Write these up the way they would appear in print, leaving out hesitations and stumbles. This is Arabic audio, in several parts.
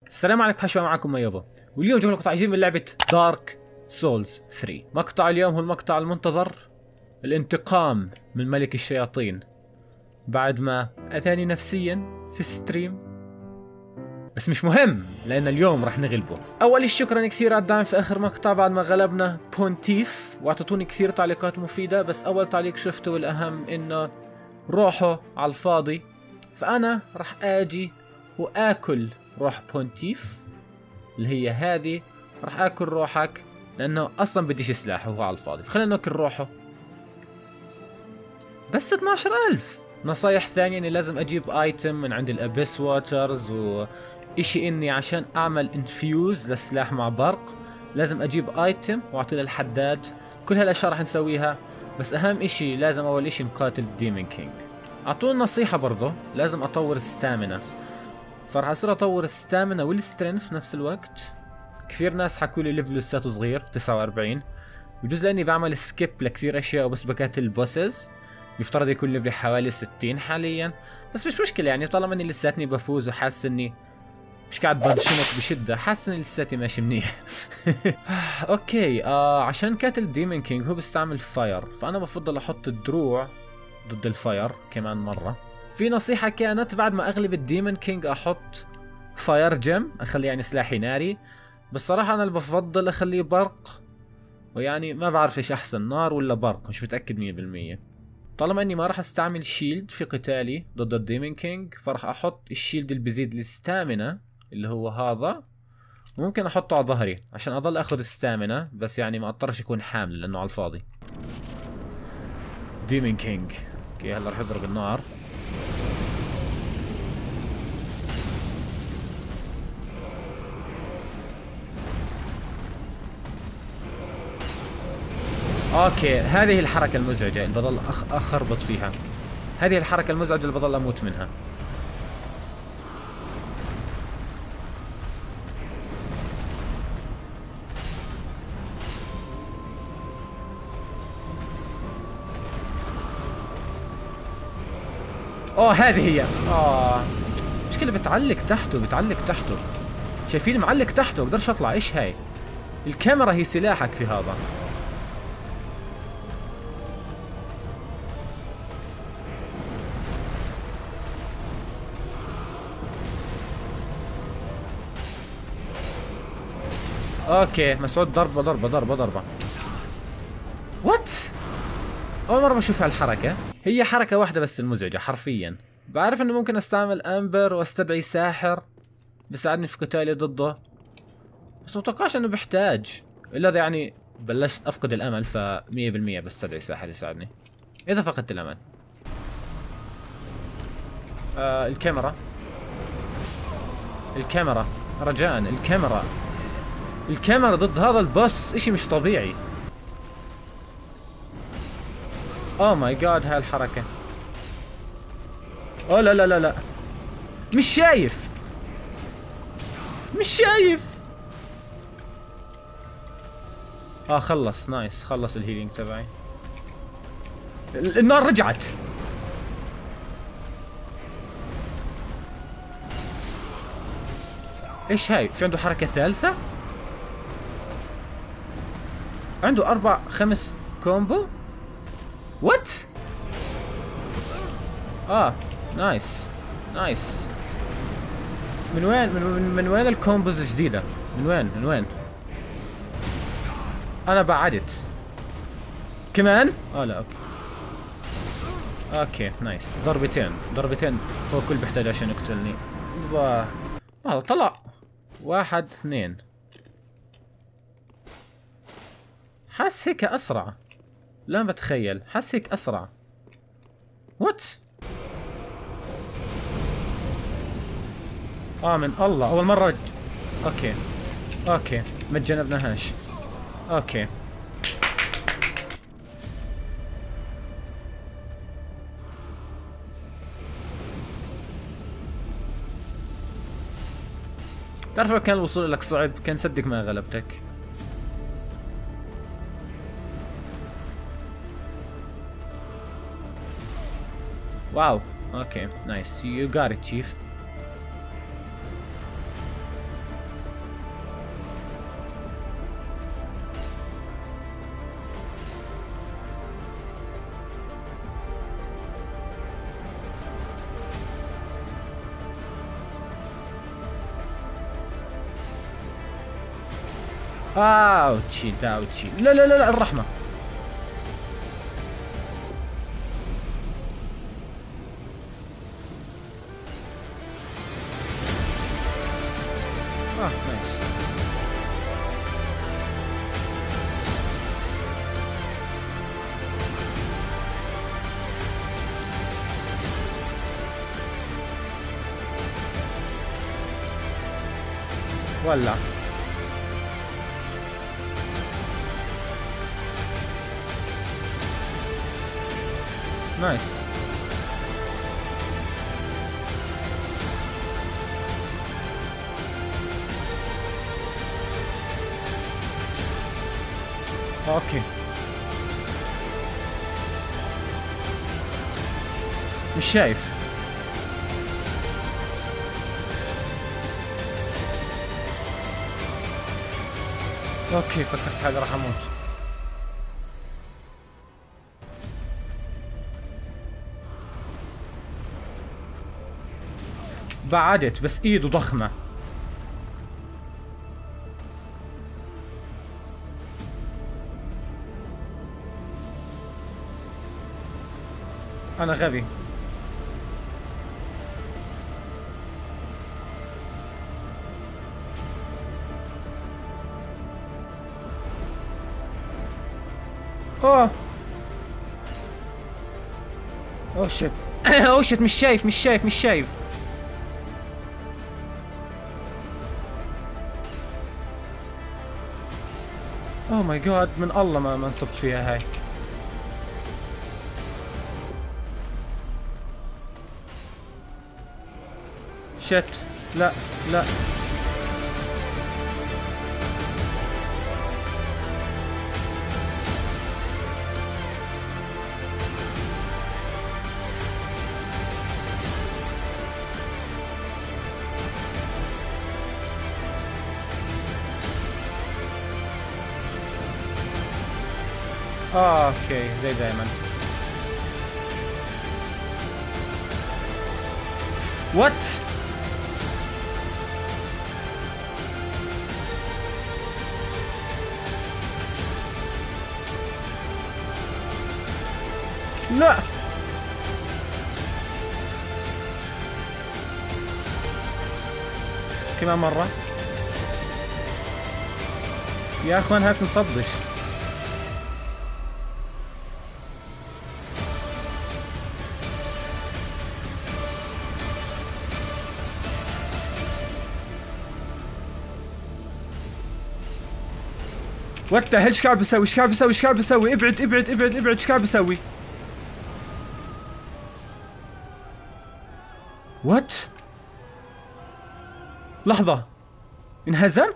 السلام عليكم، حشوة معكم ميوفا، واليوم جايب لكم مقطع جديد من لعبة دارك سولز 3. مقطع اليوم هو المقطع المنتظر، الانتقام من ملك الشياطين بعد ما أذاني نفسيا في الستريم. بس مش مهم لأن اليوم راح نغلبه. أول شكرا كثير على الدعم في آخر مقطع بعد ما غلبنا بونتيف، واعطتوني كثير تعليقات مفيدة. بس أول تعليق شفته والأهم إنه روحه على الفاضي، فأنا راح آجي وآكل روح بونتيف اللي هي هذه. راح آكل روحك لأنه أصلا بديش سلاح وهو على الفاضي، فخلينا ناكل روحه. بس 12,000. نصايح ثانية اني لازم اجيب ايتم من عند الابيس واترز، واشي اني عشان اعمل انفيوز للسلاح مع برق لازم اجيب ايتم واعطيه للحداد. كل هالاشياء راح نسويها، بس اهم اشي لازم اول اشي نقاتل الديمون كينج. اعطوني نصيحة برضه، لازم اطور الستامينا، فراح اصير اطور الستامينا والسترينث في نفس الوقت. كثير ناس حكوا لي ليفل لساته صغير 49، بجوز لاني بعمل سكيب لكثير اشياء وبس بقاتل البوسز. يفترض يكون ليفلي حوالي 60 حاليا، بس مش مشكلة يعني، طالما اني لساتني بفوز وحاسس اني مش قاعد بنشمط بشدة، حاسس اني لساتي ماشي منيح. اوكي، عشان قاتل ديمون كينج هو بيستعمل فاير، فانا بفضل احط الدروع ضد الفاير كمان مرة. في نصيحة كانت بعد ما اغلب الديمون كينج احط فاير جيم، اخلي يعني سلاحي ناري، بس صراحة انا اللي بفضل اخليه برق. ويعني ما بعرف ايش احسن، نار ولا برق، مش متأكد 100%. طالما اني ما راح استعمل شيلد في قتالي ضد الديمون كينج، فراح احط الشيلد اللي بيزيد الستامينا اللي هو هذا، وممكن احطه على ظهري عشان اضل اخذ ستامينا، بس يعني ما اضطرش يكون حامل لانه على الفاضي. ديمون كينج اوكي، هلا راح يضرب النار. اوكي، هذه الحركة المزعجة اللي بضل اخربط فيها. هذه الحركة المزعجة اللي بضل اموت منها. هذه هي. مشكلة بتعلق تحته، بتعلق تحته. شايفين معلق تحته، اقدرش اطلع. ايش هاي؟ الكاميرا هي سلاحك في هذا. اوكي مسعود، ضربة ضربة ضربة ضربة. وات؟ اول مرة بشوف هالحركة. هي حركة واحدة بس المزعجة حرفيا. بعرف انه ممكن استعمل امبر واستدعي ساحر بيساعدني في قتالي ضده، بس متوقعش انه بحتاج، الا اذا يعني بلشت افقد الامل، ف 100% بستدعي ساحر يساعدني اذا فقدت الامل. الكاميرا، الكاميرا رجاء، الكاميرا، الكاميرا ضد هذا البوس اشي مش طبيعي. اوه ماي جاد، هاي الحركة. اوه لا لا لا لا، مش شايف، مش شايف. خلص، نايس، خلص الهيلينج تبعي. النار رجعت. ايش هاي؟ في عنده حركة ثالثة؟ عنده 4-5 كومبو؟ وات؟ نايس نايس. من وين من وين الكومبوز الجديدة؟ من وين من وين؟ انا بعدت كمان؟ لا اوكي. اوكي نايس، ضربتين ضربتين هو كل بيحتاج عشان يقتلني. طلع 1 2. حاس هيك اسرع، لا بتخيل، حاس هيك اسرع. وات؟ من الله، اول مرة اوكي اوكي، ما تجنبناهاش. اوكي تعرف لو كان الوصول لك صعب كان صدق ما غلبتك. واو اوكي نايس، يو جات ات تشيف. اوتشي داوتشي. لا لا لا لا الرحمة. نايس. ولع. نايس. اوكي مش شايف. اوكي فكرت حالي راح اموت. بعدت بس ايده ضخمة. انا غبي. اوه اوه شت. اوه شت مش شايف مش شايف مش شايف. اوه ماي جاد من الله ما انصبت فيها هاي. شت. لا لا اوكي زي دايما. وات. لا كمان مرة يا اخوان هاك نصدش. وات ذا هيل. ايش قاعد بسوي ايش قاعد بسوي ايش قاعد بسوي؟ ابعد ابعد ابعد ابعد. ايش قاعد بسوي؟ وات. لحظة انهزم؟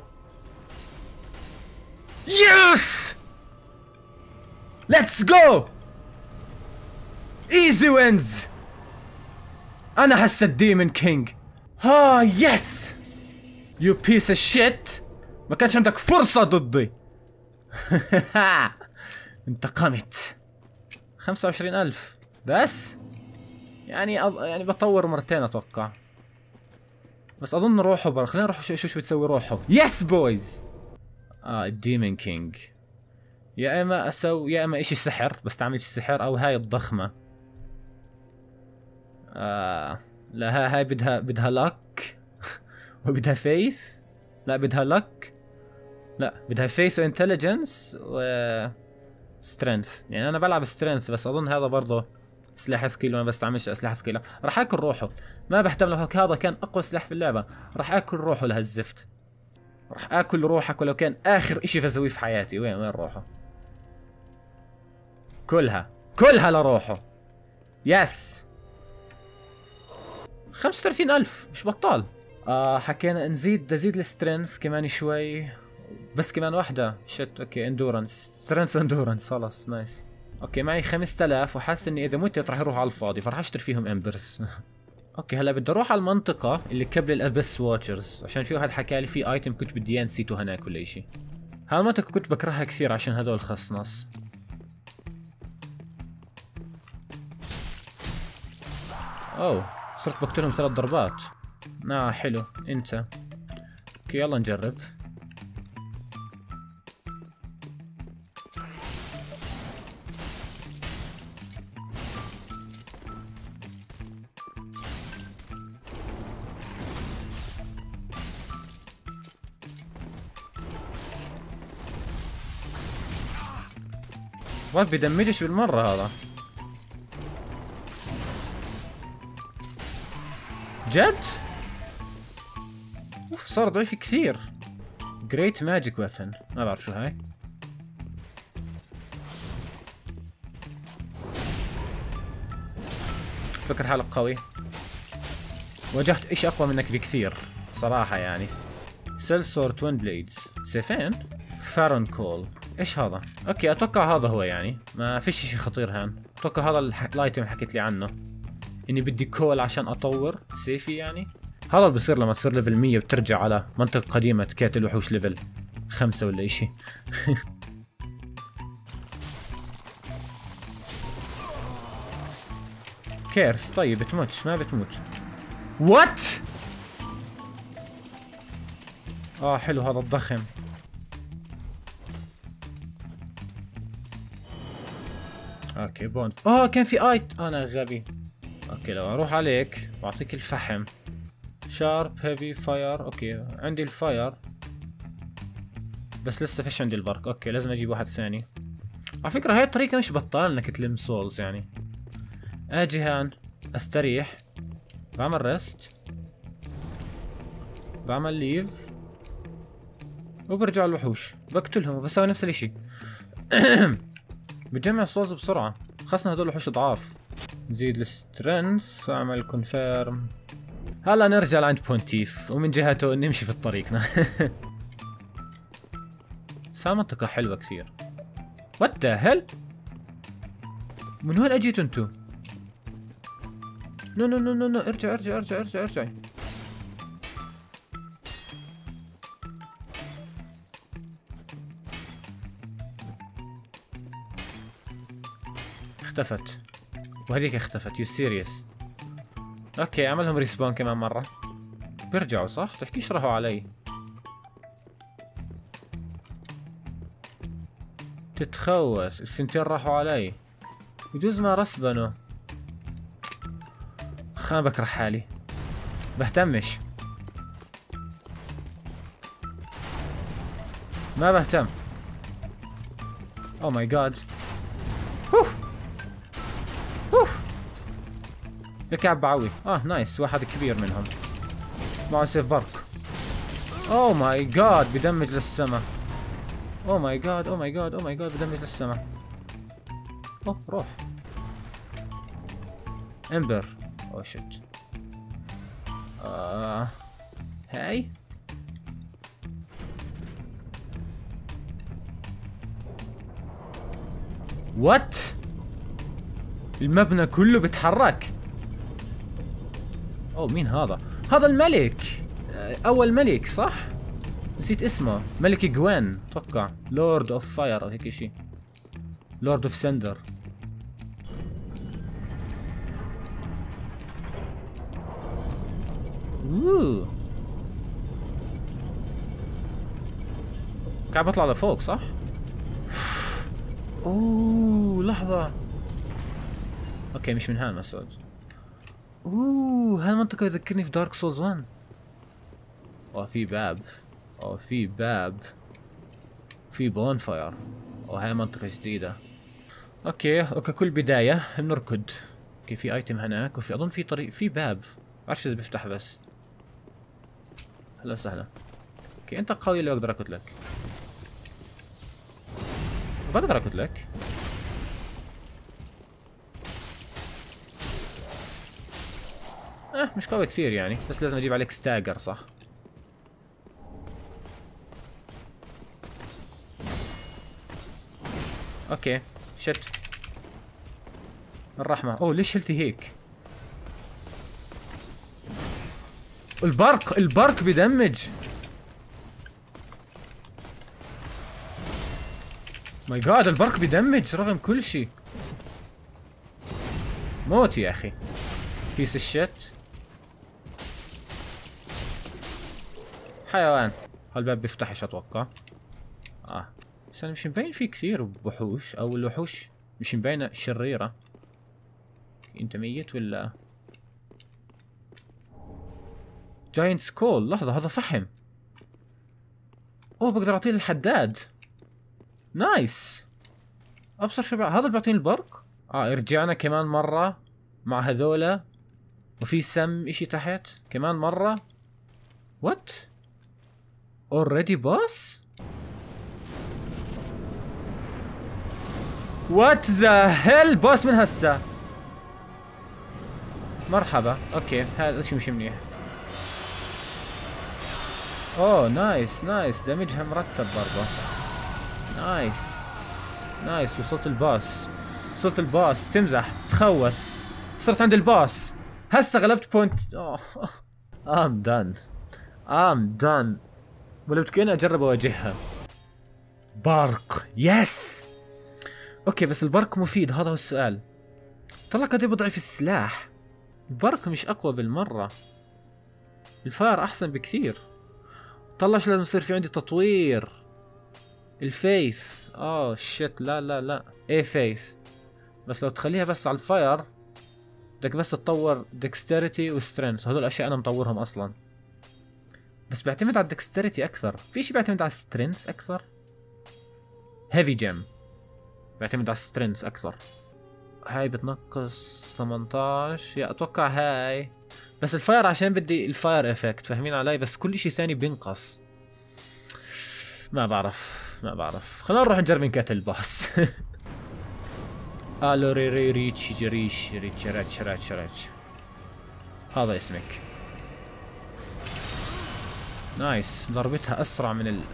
يس ليتس جو ايزي وينز. انا هسه الديمن كينج. ها يس يو بيس اوف شيت. ما كانش عندك فرصة ضدي. انتقمت. 25,000 بس يعني يعني بطور مرتين اتوقع. بس اظن روحه برا. خلينا نروح شو بتسوي روحه. يس بويز. الديمن كينج. يا اما اسوي يا اما اشي سحر بستعمل سحر او هاي الضخمة. لا هاي بدها لك. وبدها فيث. لا بدها لك. لا بدها فيث وانتليجنس و سترينث. يعني انا بلعب سترينث بس اظن هذا برضه سلاح ثقيل وانا بستعملش اسلحه ثقيله. راح اكل روحه. ما بهتم لو هذا كان اقوى سلاح في اللعبه. راح اكل روحه لهالزفت. راح اكل روحك ولو كان اخر اشي بسويه في حياتي. وين روحه؟ كلها لروحه. يس 35,000 مش بطال. حكينا نزيد السترينث كمان شوي. بس كمان واحدة. شت اوكي اندورنس. سترينث واندورنس خلص نايس. اوكي معي 5000 وحاسس اني اذا متت راح يروح على الفاضي فراح اشتري فيهم امبرز. اوكي هلا بدي اروح على المنطقة اللي قبل الابس واتشرز عشان في واحد حكى لي في ايتم كنت بدي اياه نسيته هناك ولا اشي. هالمنطقة كنت بكرهها كثير عشان هذول خصنص. اوه صرت بقتلهم 3 ضربات. حلو انت. اوكي يلا نجرب. ما بيدمجش بالمرة هذا. جد؟ اوف صار ضعيف كثير. جريت ماجيك ويفن، ما بعرف شو هاي. فكر حالك قوي. واجهت اشي اقوى منك بكثير صراحة يعني. سيلسور توين بليدز، سيفين. فارون كول، ايش هذا؟ اوكي اتوقع هذا هو يعني، ما فيش اشي خطير هان. اتوقع هذا الايتم اللي حكيت لي عنه، اني بدي كول عشان اطور سيفي يعني. هذا اللي بصير لما تصير ليفل 100 وترجع على منطقة قديمة كانت الوحوش ليفل 5 ولا اشي. كيرس، طيب بتموتش، ما بتموت. وات؟ حلو هذا الضخم. اوكي بون. كان في ايت، انا غبي. اوكي لو اروح عليك بعطيك الفحم. شارب هيفي فاير، اوكي عندي الفاير بس لسه فيش عندي البرق. اوكي لازم اجيب واحد ثاني. على فكرة هاي الطريقة مش بطال انك تلم سولز يعني. اجي هان استريح، بعمل ريست، بعمل ليف، وبرجع الوحوش بقتلهم وبسوي نفس الاشي. بتجمع السولز بسرعة، خاصة هدول الوحوش ضعاف. نزيد السترينث، اعمل كونفيرم. هلا نرجع لعند بونتيف ومن جهته نمشي في طريقنا. صار منطقة حلوة كثير. وات ذا هيل؟ من وين اجيتوا انتو؟ نو نو نو نو نو، ارجع ارجع ارجع ارجع ارجع. اختفت، وهذيك اختفت. يو سيريس؟ اوكي اعملهم ريسبون كمان مرة. بيرجعوا صح؟ تحكيش راحوا علي. تتخوس، السنتين راحوا علي. يجوز ما رسبنوا. خلنا بكره حالي، بهتمش، ما بهتم. او ماي جاد. اوف اوف، الكعب بعوي. نايس، واحد كبير منهم معه سيف برق. او ماي جاد بدمج للسما. او ماي جاد او ماي جاد او ماي جاد بدمج للسما. روح امبر. او شت. هاي وات؟ المبنى كله بيتحرك. مين هذا؟ هذا الملك، اول ملك صح؟ نسيت اسمه، ملك جوين اتوقع. لورد اوف فاير او هيك شيء. لورد اوف سندر. قاعد بطلع لفوق صح؟ لحظة. اوكي مش من هالمسود. هالمنطقة يذكرني في دارك سولز 1. في باب. في باب. في بون فاير. هاي منطقة جديدة. اوكي كل بداية بنركض. اوكي في ايتم هناك، وفي اظن في طريق، في باب بعرفش اذا بيفتح بس. هلا وسهلا. اوكي انت قوي اللي اقدر اقتلك. بقدر اقتلك. مش قوي كثير يعني، بس لازم اجيب عليك ستاجر صح؟ اوكي شت الرحمة. ليش شلتي هيك؟ البرق بدمج. ماي جاد البرق بدمج رغم كل شيء. موت يا اخي. بيس الشت. حيوان. هالباب بيفتحش اتوقع. بس انا مش مبين فيه كثير وحوش، او الوحوش مش مبينة شريرة. انت ميت ولا؟ جاينت سكول. لحظة هذا فحم. بقدر اعطيه للحداد. نايس. ابصر شباب، هذا اللي بيعطيني البرق. رجعنا كمان مرة مع هذولا، وفي سم اشي تحت كمان مرة. وات؟ اوريدي بوس؟ وات ذا هيل؟ بوس من هسه؟ مرحبا. اوكي هذا شيء مش منيح. اوه نايس نايس، دمجها مرتب برضه. نايس نايس. وصلت الباص، وصلت الباص. بتمزح تخوث. صرت عند الباص هسه، غلبت بوينت. ام دان، ام دان. ولا بتكون اجرب اواجهها. برق، يس. اوكي بس البرق مفيد، هذا هو السؤال. طلع قد بضعف السلاح. البرق مش اقوى بالمرة، الفاير احسن بكثير. طلعش لازم يصير في عندي تطوير. الفيث، شيت، لا لا لا. ايه فيث، بس لو تخليها بس على الفاير بدك بس تطور ديكستريتي وسترينث، هذول الاشياء انا مطورهم اصلا. بس بيعتمد على الديكستريتي اكثر، في شيء بيعتمد على السترينث اكثر. هيفي جيم بيعتمد على السترينث اكثر. هاي بتنقص 18، يا اتوقع هاي. بس الفاير عشان بدي الفاير افكت، فاهمين علي؟ بس كل شيء ثاني بينقص. ما بعرف ما بعرف. خلينا نروح نجرب نقتل الباص. ريتش ريتش ريتش ريتش ريتش ريتش، هذا اسمك. نايس، ضربتها اسرع من ال...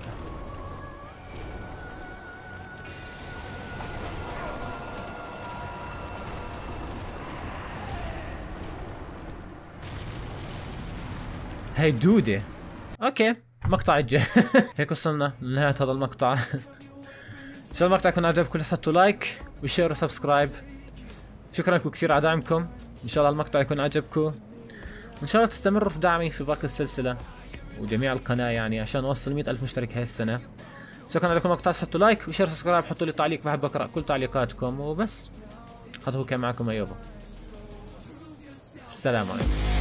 هاي دودة. اوكي مقطع الجاي. هيك وصلنا لنهاية هذا المقطع. ان شاء الله المقطع يكون عجبكم، لا تحطوا لايك وشير وسبسكرايب. شكرا لكم كثير على دعمكم. ان شاء الله المقطع يكون عجبكم، وان شاء الله تستمروا في دعمي في باقي السلسلة وجميع القناة، يعني عشان نوصل 100,000 مشترك هاي السنة. شكرا لكم المقطع، حطوا لايك وشير وسبسكرايب، حطوا لي تعليق، بحب اقرا كل تعليقاتكم. وبس، هذا هو كان معكم ايوب. السلام عليكم.